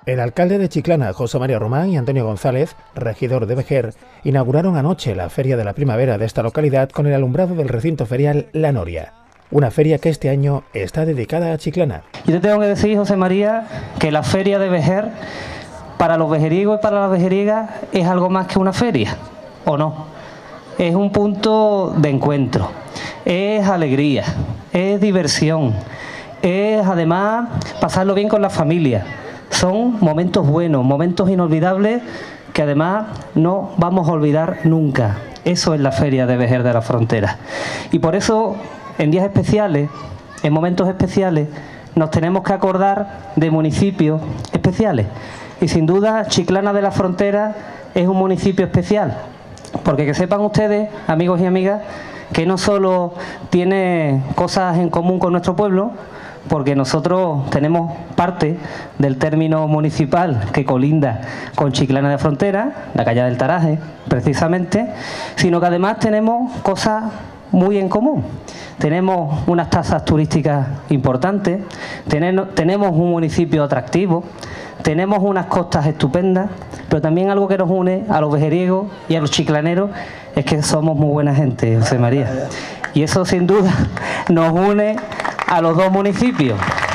El alcalde de Chiclana, José María Román, y Antonio González, regidor de Vejer, inauguraron anoche la Feria de la Primavera de esta localidad con el alumbrado del recinto ferial La Noria, una feria que este año está dedicada a Chiclana. Yo te tengo que decir, José María, que la feria de Vejer, para los vejeriegos y para las vejeriegas, es algo más que una feria, ¿o no? Es un punto de encuentro, es alegría, es diversión, es además pasarlo bien con la familia. Son momentos buenos, momentos inolvidables que además no vamos a olvidar nunca. Eso es la Feria de Vejer de la Frontera. Y por eso, en días especiales, en momentos especiales, nos tenemos que acordar de municipios especiales. Y sin duda, Chiclana de la Frontera es un municipio especial. Porque que sepan ustedes, amigos y amigas, que no solo tiene cosas en común con nuestro pueblo, porque nosotros tenemos parte del término municipal que colinda con Chiclana de Frontera, la calle del Taraje, precisamente, sino que además tenemos cosas muy en común. Tenemos unas tasas turísticas importantes, tenemos un municipio atractivo, tenemos unas costas estupendas, pero también algo que nos une a los vejeriegos y a los chiclaneros es que somos muy buena gente, José María. Y eso sin duda nos une a los dos municipios,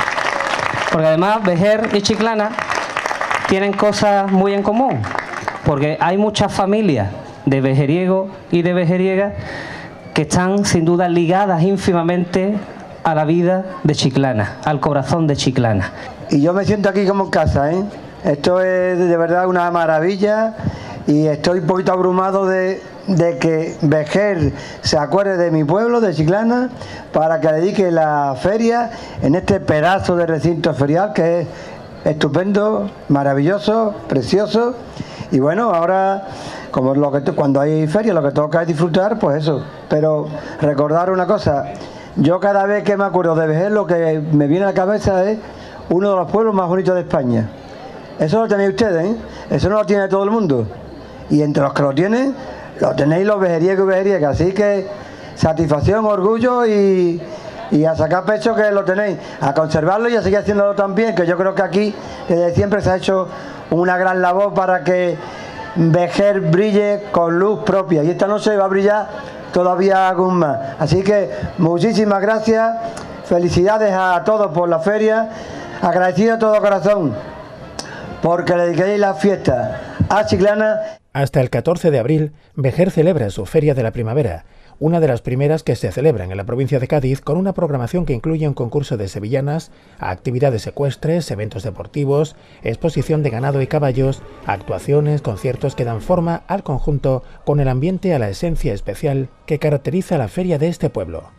porque además Vejer y Chiclana tienen cosas muy en común, porque hay muchas familias de vejeriegos y de vejeriegas que están sin duda ligadas ínfimamente a la vida de Chiclana, al corazón de Chiclana. Y yo me siento aquí como en casa, ¿eh? Esto es de verdad una maravilla y estoy un poquito abrumado de que Vejer se acuerde de mi pueblo, de Chiclana, para que le dedique la feria en este pedazo de recinto ferial que es estupendo, maravilloso, precioso. Y bueno, ahora, como cuando hay feria lo que toca es disfrutar, pues eso. Pero recordar una cosa, yo cada vez que me acuerdo de Vejer lo que me viene a la cabeza es uno de los pueblos más bonitos de España. Eso lo tenéis ustedes, ¿eh? Eso no lo tiene todo el mundo. Y entre los que lo tienen, lo tenéis los vejeriegos y vejeriegas. Así que satisfacción, orgullo y a sacar pecho que lo tenéis. A conservarlo y a seguir haciéndolo también, que yo creo que aquí desde siempre se ha hecho una gran labor para que Vejer brille con luz propia. Y esta noche va a brillar todavía aún más. Así que muchísimas gracias. Felicidades a todos por la feria. Agradecido de todo corazón porque le dediquéis la fiesta a Chiclana. Hasta el 14 de abril, Vejer celebra su Feria de la Primavera, una de las primeras que se celebran en la provincia de Cádiz, con una programación que incluye un concurso de sevillanas, actividades ecuestres, eventos deportivos, exposición de ganado y caballos, actuaciones, conciertos que dan forma al conjunto con el ambiente a la esencia especial que caracteriza la feria de este pueblo.